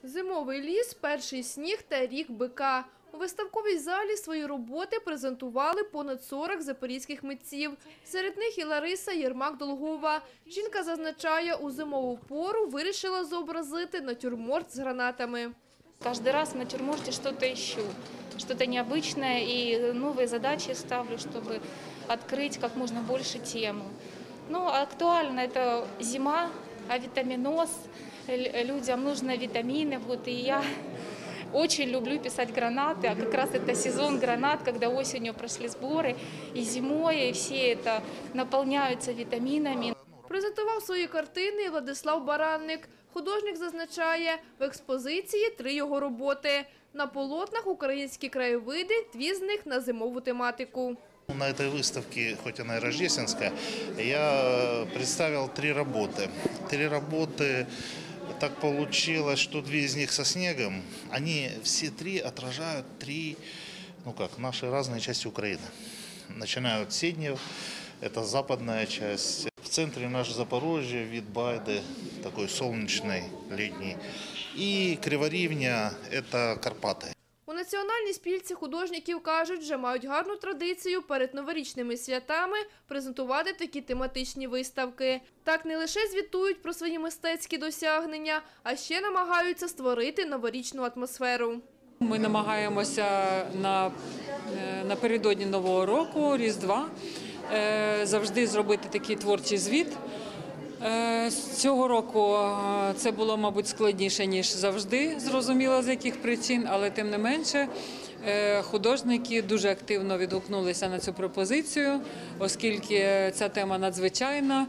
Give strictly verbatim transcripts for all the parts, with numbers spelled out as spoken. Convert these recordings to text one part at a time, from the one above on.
Зимовий ліс, перший сніг та рік бика. У виставковій залі свої роботи презентували понад сорок запорізьких митців. Серед них і Лариса Єрмак-Долгова. Жінка зазначає, у зимову пору вирішила зобразити натюрморт з гранатами. Каждый раз в натюрморте что-то ищу, что-то необычное, и новые задачи ставлю, чтобы открыть как можно больше тему. Ну, актуально это зима, авитаминоз, людям нужны витамины, вот, и я очень люблю писать гранаты, а как раз это сезон гранат, когда осенью прошли сборы, и зимой, и все это наполняются витаминами. Презентував свої картини Владислав Баранник. Художник зазначає, в експозиції три його роботи. На полотнах українські краєвиди, дві з них на зимову тематику. На этой выставке, хоть она и рождественская, я представил три работы. Три работы, так получилось, что две из них со снегом. Они все три отражают три, ну как, наши разные части Украины. Начиная от Сиднев, это западная часть. В центре наше Запорожье, вид Байды, такой солнечный, летний. И Криворівня – это Карпаты. У національній спілці художників кажуть, вже мають гарну традицію перед новорічними святами презентувати такі тематичні виставки. Так не лише звітують про свої мистецькі досягнення, а ще намагаються створити новорічну атмосферу. Ми намагаємося на, напередодні Нового року, Різдва, завжди зробити такий творчий звіт. Цього року це було, мабуть, складніше, ніж завжди, зрозуміло з яких причин, але тим не менше художники дуже активно відгукнулися на цю пропозицію, оскільки ця тема надзвичайна.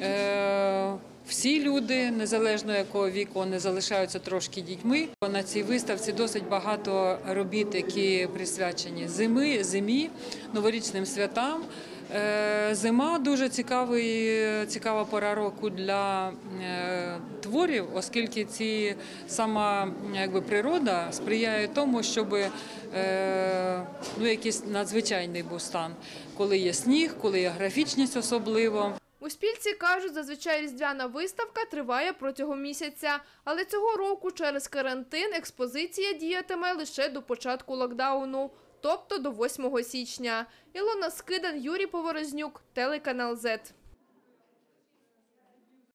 Всі люди, незалежно якого віку, не залишаються трошки дітьми. На цій виставці досить багато робіт, які присвячені зимі, зимі, новорічним святам. Зима – дуже цікавий, цікава пора року для творів, оскільки ці, сама якби, природа сприяє тому, щоб ну, якийсь надзвичайний був стан. Коли є сніг, коли є графічність особливо. У спілці кажуть, зазвичай різдвяна виставка триває протягом місяця. Але цього року через карантин експозиція діятиме лише до початку локдауну, тобто до восьмого січня. Ілона Скидан, Юрій Поворознюк, телеканал зет.